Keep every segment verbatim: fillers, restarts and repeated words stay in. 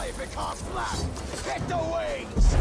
if it can't flap! Hit the wings!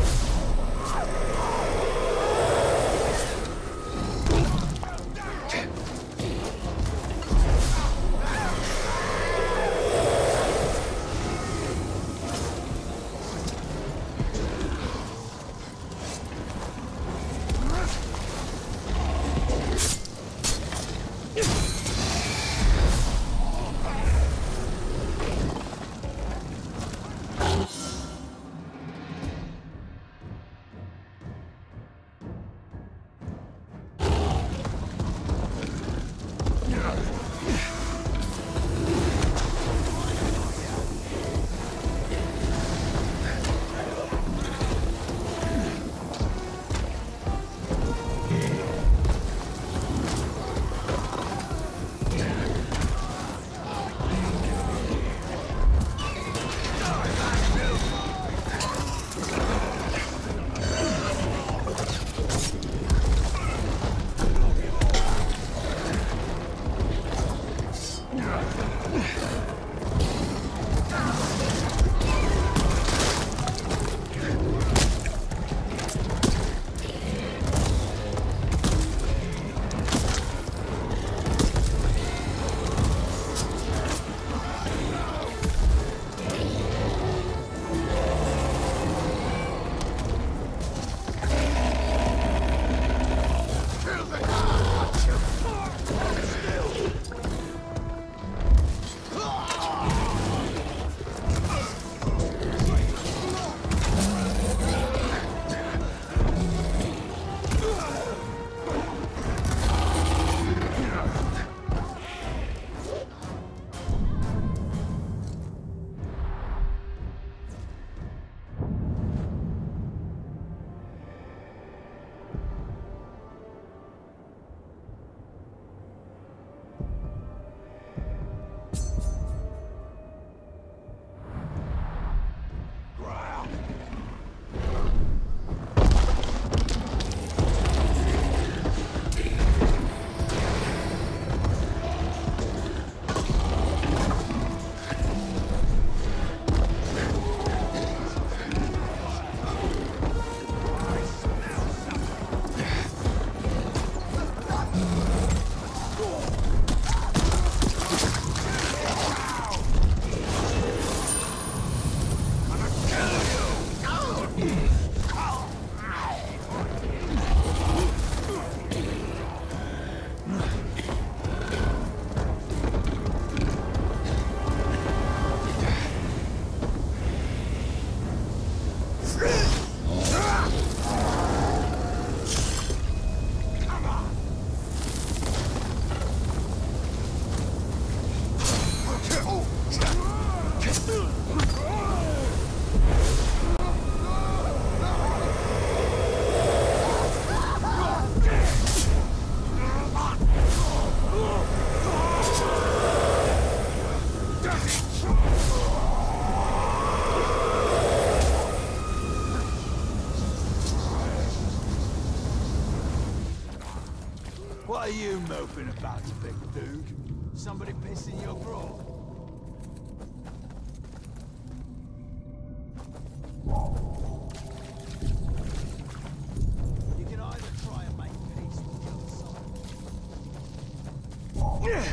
What are you moping about, big dude? Somebody pissing your grog? You can either try and make peace with the other side.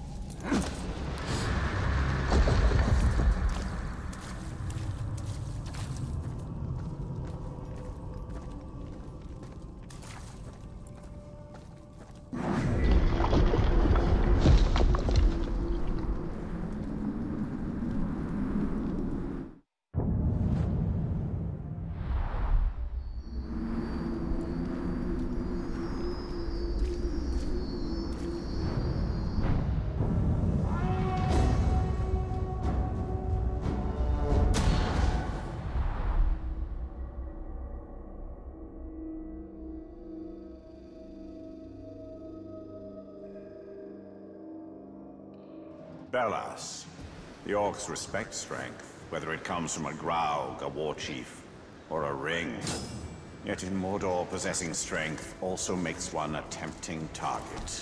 Bellas. The Orcs respect strength, whether it comes from a Graug, a war chief, or a ring. Yet in Mordor, possessing strength also makes one a tempting target.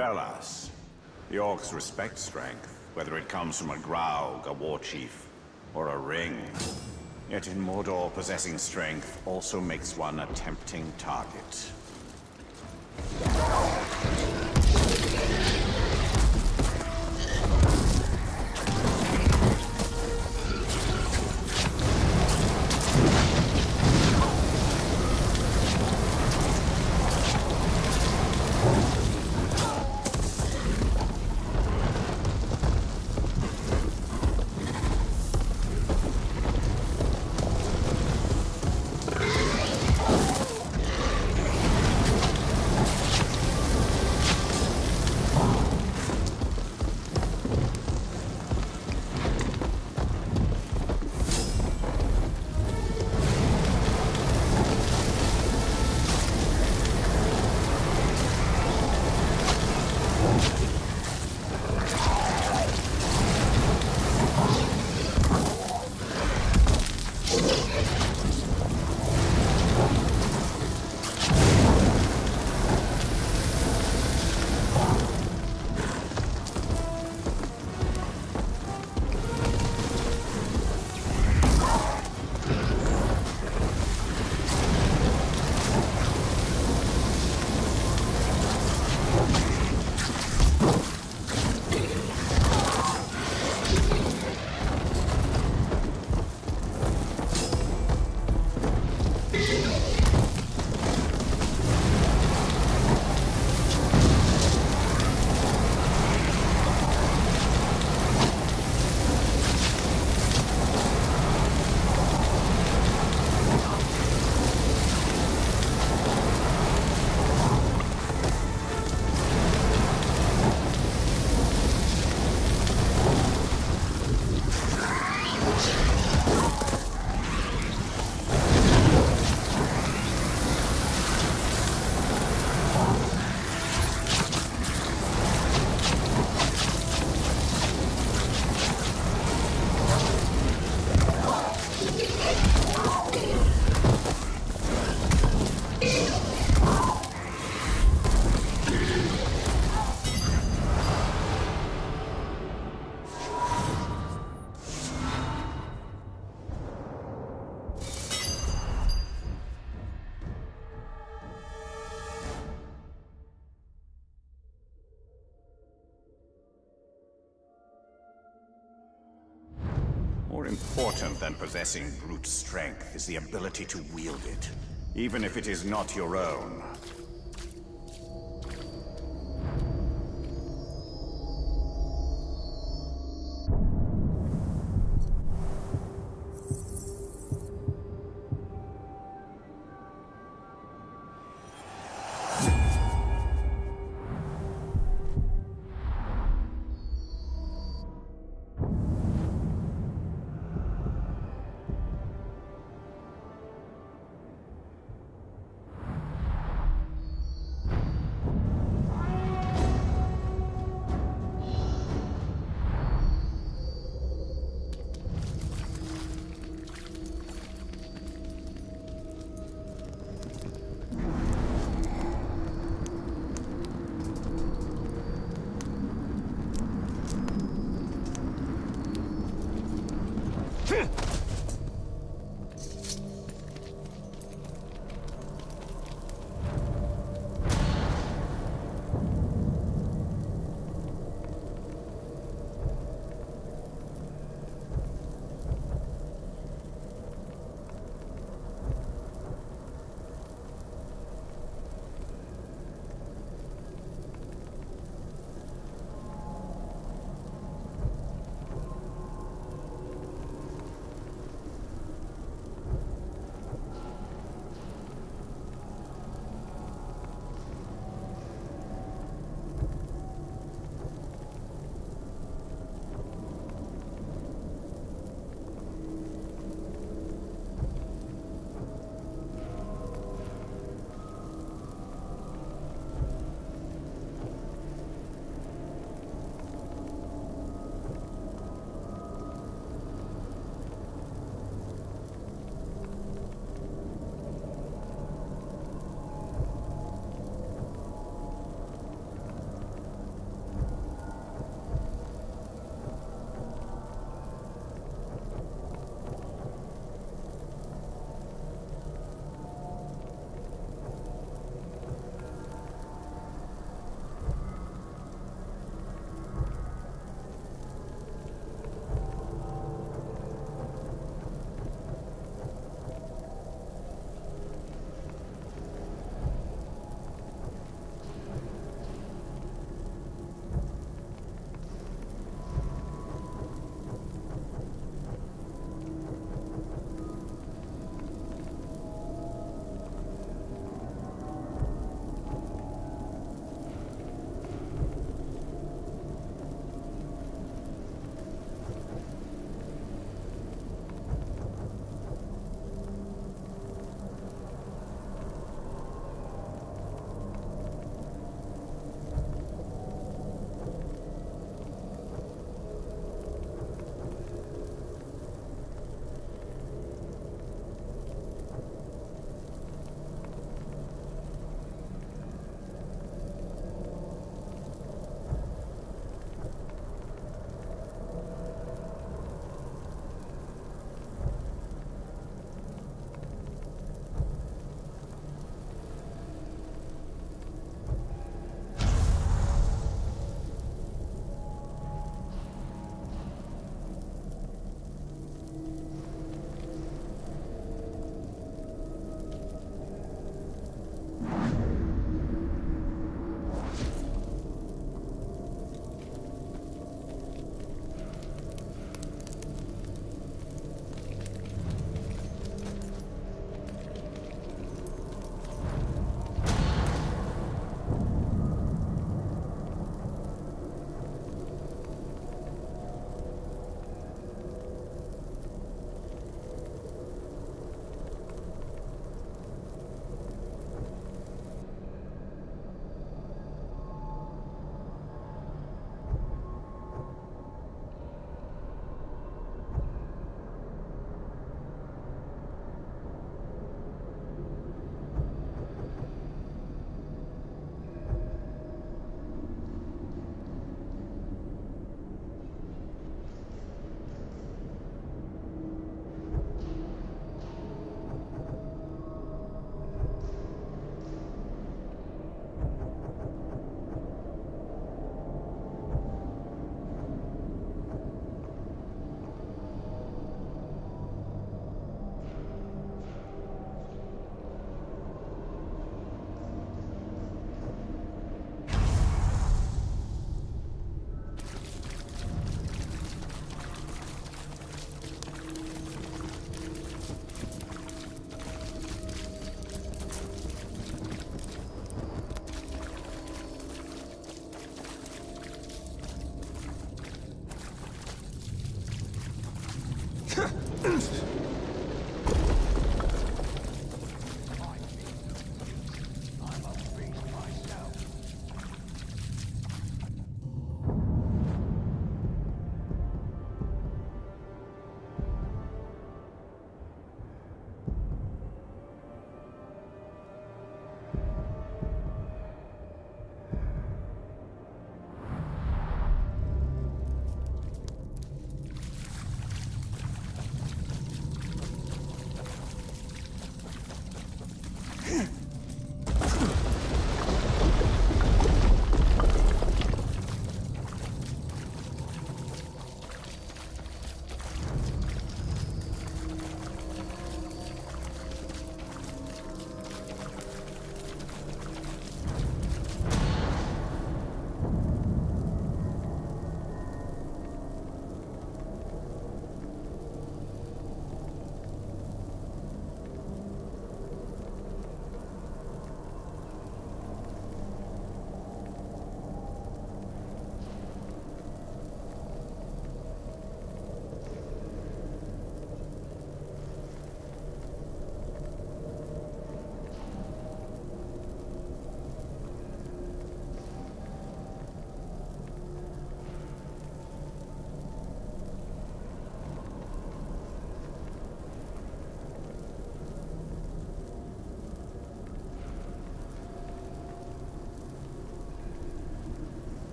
Bellas. The orcs respect strength, whether it comes from a Graug, a war chief, or a ring. Yet in Mordor, possessing strength also makes one a tempting target. More important than possessing brute strength is the ability to wield it, even if it is not your own.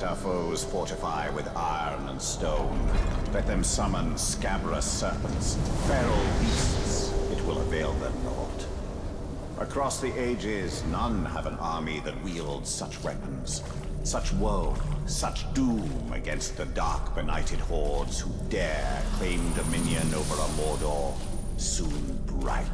Let our foes fortify with iron and stone. Let them summon scabrous serpents, feral beasts. It will avail them naught. Across the ages, none have an army that wields such weapons. Such woe, such doom against the dark, benighted hordes who dare claim dominion over a Mordor soon bright.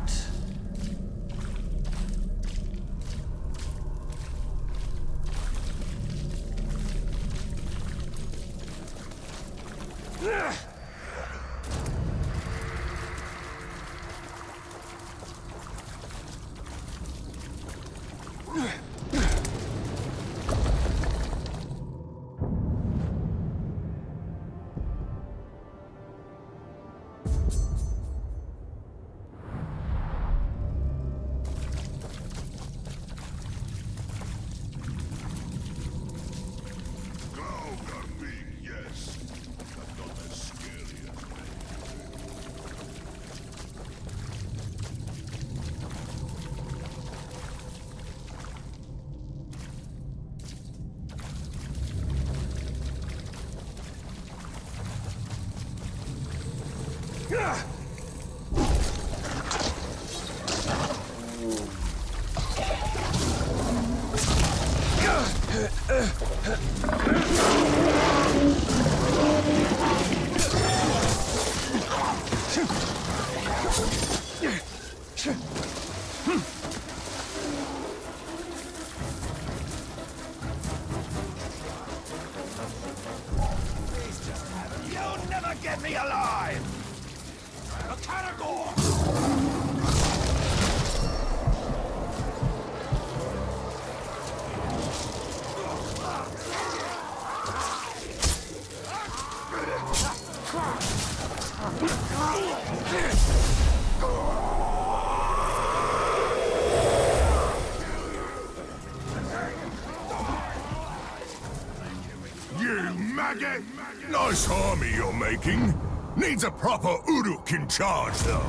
You'll never get me alive! A Caragor! You maggot! Nice army you're making. Needs a proper Uruk in charge, though.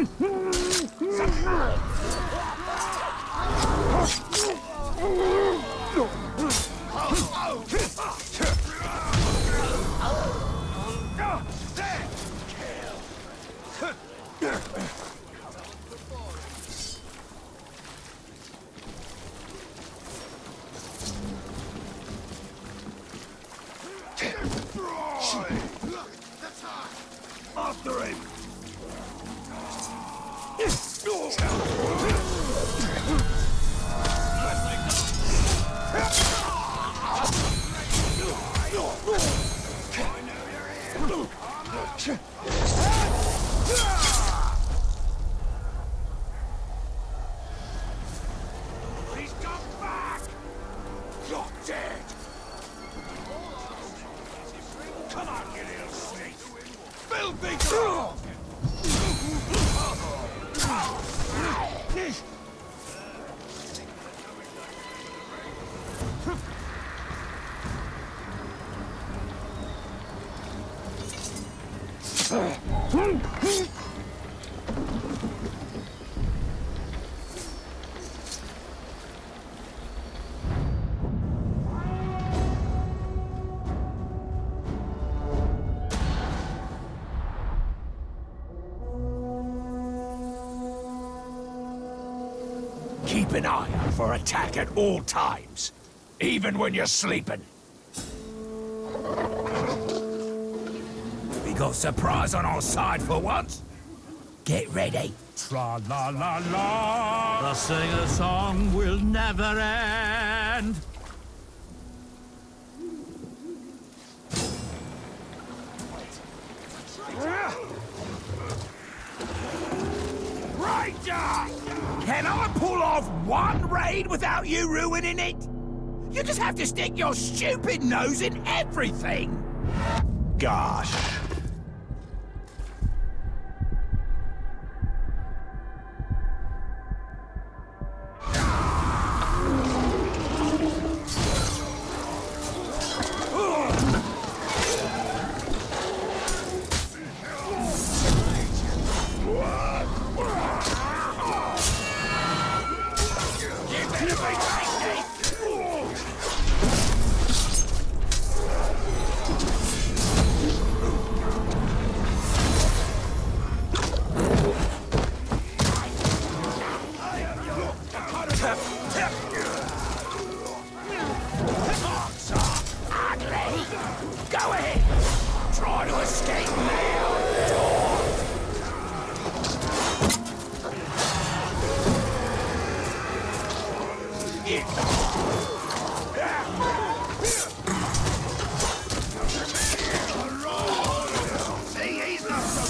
After him! He's come back! You're dead! Come on, you little snake! Filthy dog! Keep an eye out for attack at all times, even when you're sleeping. We got surprise on our side for once. Get ready. Tra-la-la-la, the sing-a-song will never end. Ranger! Can I pull off one raid without you ruining it? You just have to stick your stupid nose in everything! Gosh. Go ahead! Try to escape now! See, he's not so...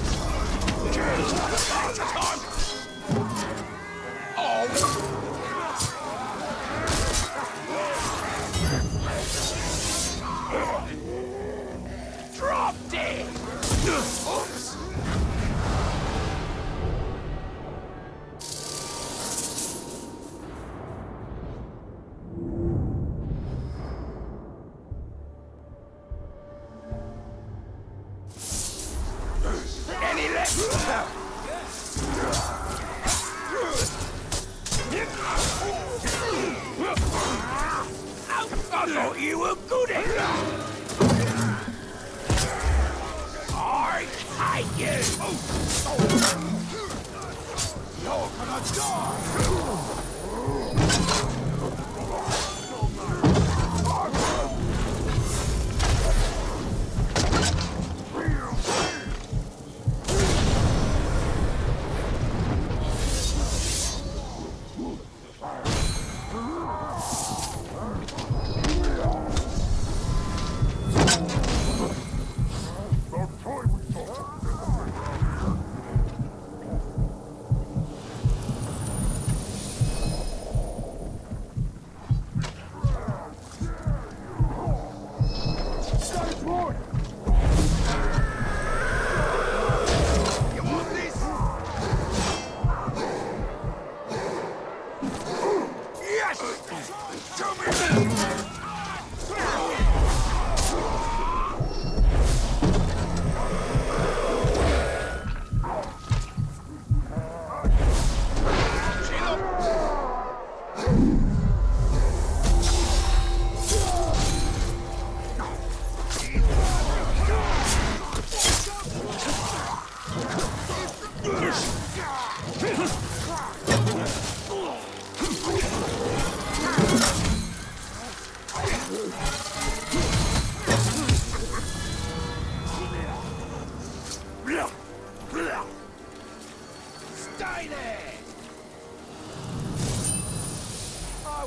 Oh! Drop dead! Oops! Any left? I thought you were good at that! I hate you! You're gonna die!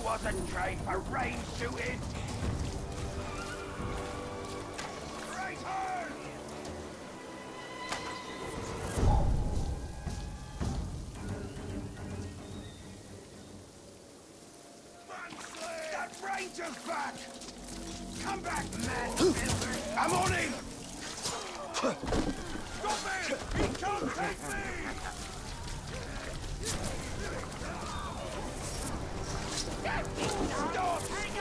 wasn't trained for range shooting. Traitor! That ranger's back! Come back, man! I'm on him! Stop it! He can't take me! Stop!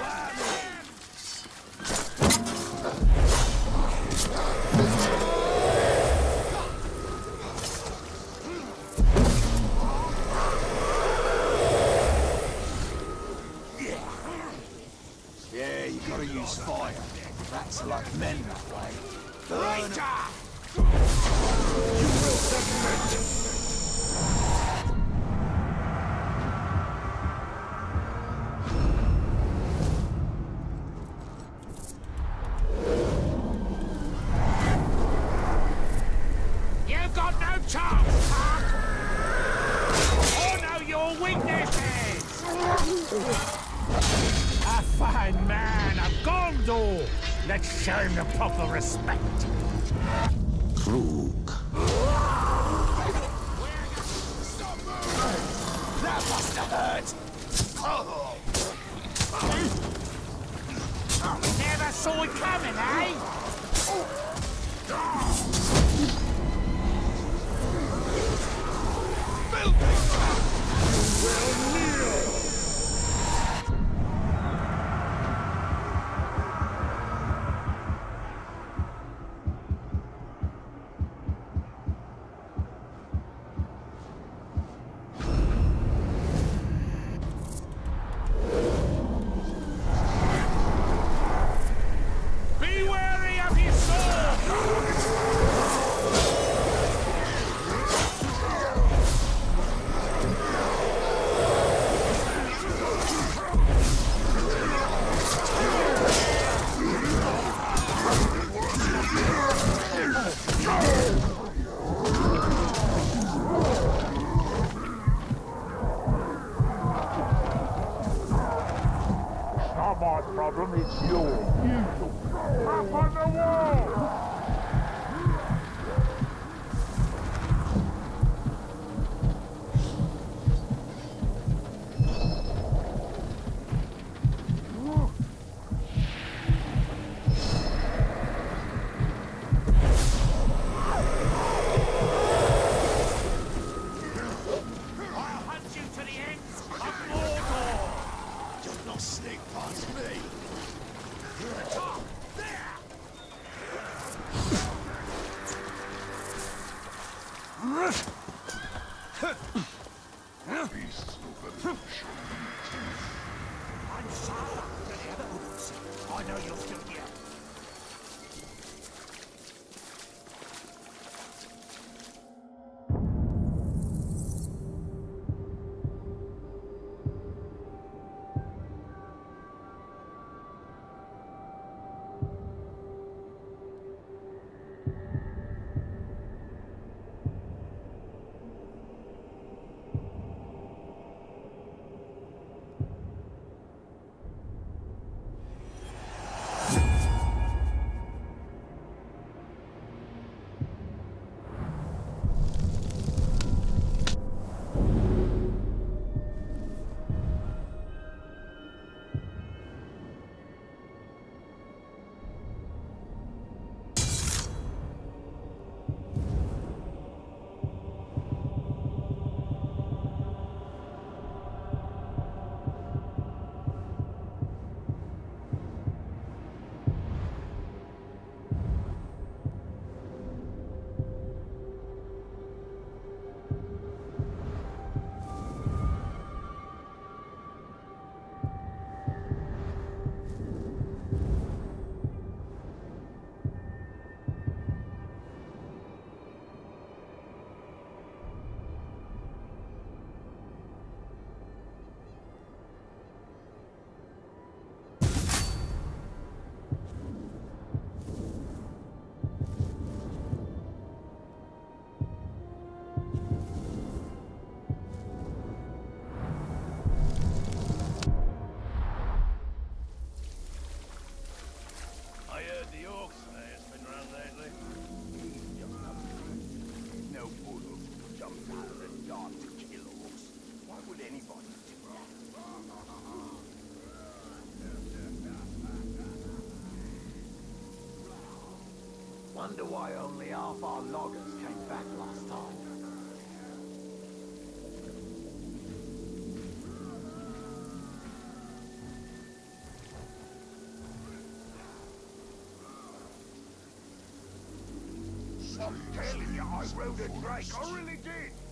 Yeah, you gotta use fire. That's like men that way. Burn 'em. You will submit. You've got no chance, Puck! I know your weaknesses! A fine man of Gondor! Let's show him the proper respect. Krug. That must have hurt! Oh. Never saw it coming, eh? My problem is yours. You up on the wall! I know you're still here. Wonder why only half our loggers came back last time. I'm telling you, I rode a drake. I really did.